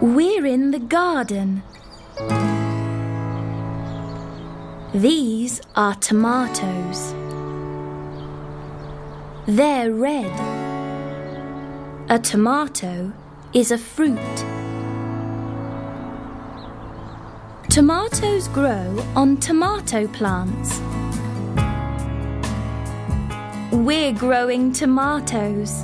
We're in the garden. These are tomatoes. They're red. A tomato is a fruit. Tomatoes grow on tomato plants. We're growing tomatoes.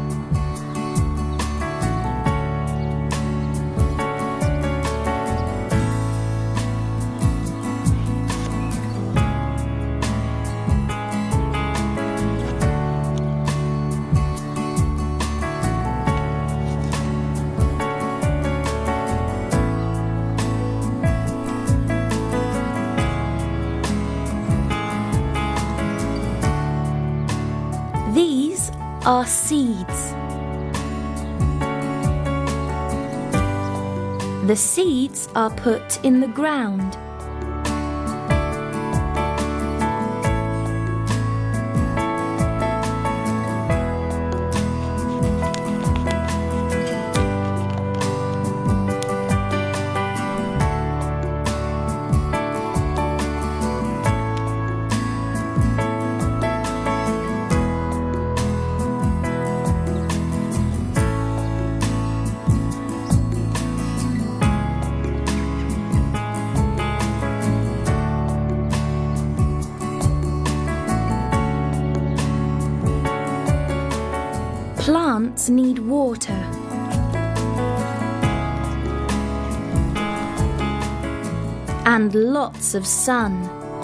These are seeds. The seeds are put in the ground. Plants need water. And lots of sun.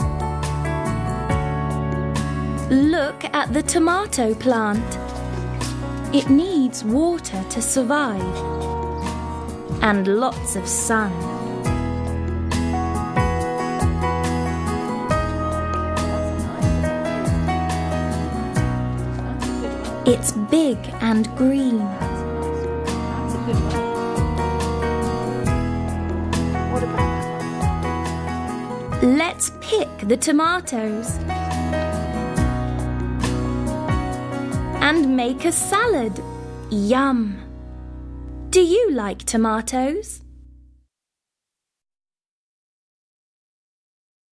Look at the tomato plant. It needs water to survive. And lots of sun. It's big and green. That's a good one. What about that one? Let's pick the tomatoes and make a salad. Yum! Do you like tomatoes?